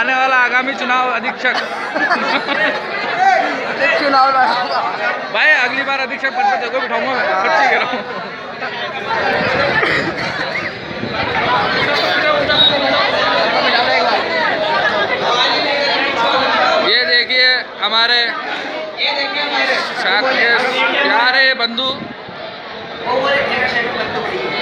आने वाला आगामी चुनाव अधीक्षक चुनाव भाई अगली बार अधीक्षक पद पे देखो बिठाऊंगा मैं, सच्ची कह रहा हूँ। ये देखिए हमारे प्यारे बंधु